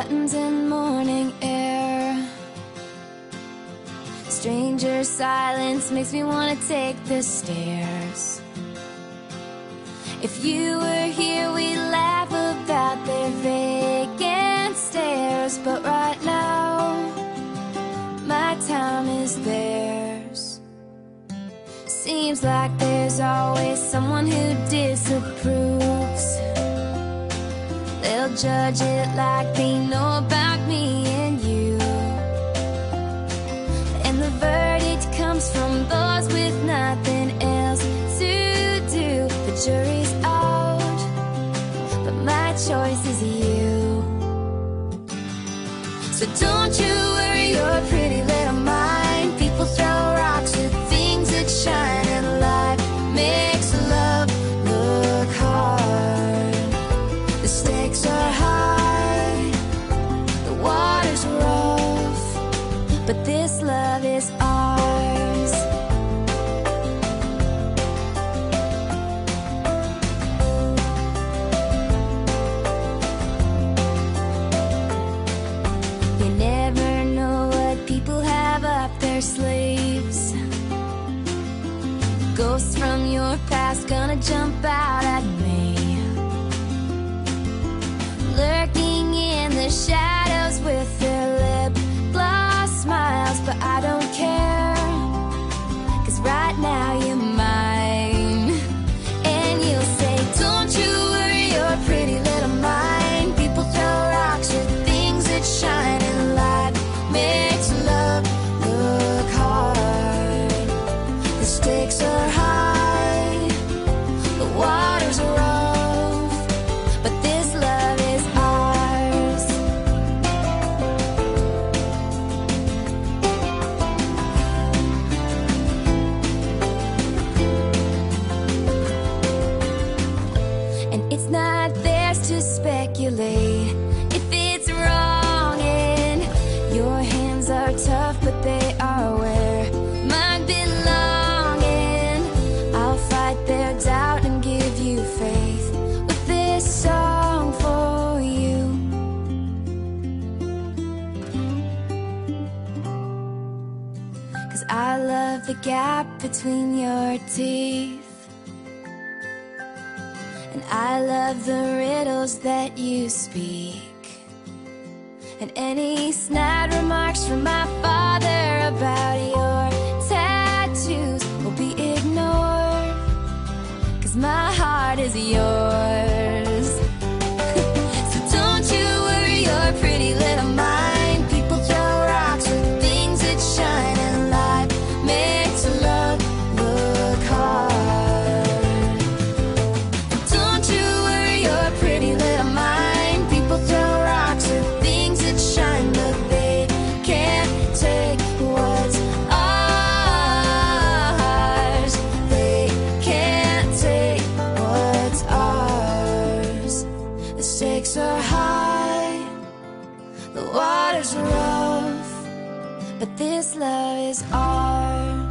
buttons and morning air. Stranger silence makes me wanna take the stairs. If you were here, we'd laugh about their vacant stares. But right now, my time is theirs. Seems like there's always someone who disapproves. They'll judge it like they know about me and you. And the verdict comes from those with nothing else to do. The jury's out, but my choice is you. So don't you worry your pretty little mind. People throw rocks at things that shine, and life makes love look hard. The stakes are high, the water's rough, but this love is ours. You never know what people have up their sleeves. Ghosts from your past gonna jump out at me, lurking in the shadows with their lip gloss smiles. But I don't care, 'cause right now you're mine. And you'll say, don't you worry your pretty little mind. People throw rocks at things that shine, and life makes love look hard. The stakes are high, the water's rough, but this love is ours. And it's not theirs to speculate if it's wrong, and your hands are tough, but they are where mine belong. And I'll fight their doubt and give you faith with this song for you. 'Cause I love the gap between your teeth, and I love the riddles that you speak, and any snide remarks from my father about your tattoos will be ignored, 'cause my heart is yours. So don't you worry your pretty little mind. People throw rocks with things that shine, and life makes love look hard. Don't you worry your pretty little mind. People throw rocks at things that shine, but they can't take what's ours. They can't take what's ours. The stakes are high, the water's rough, but this love is ours.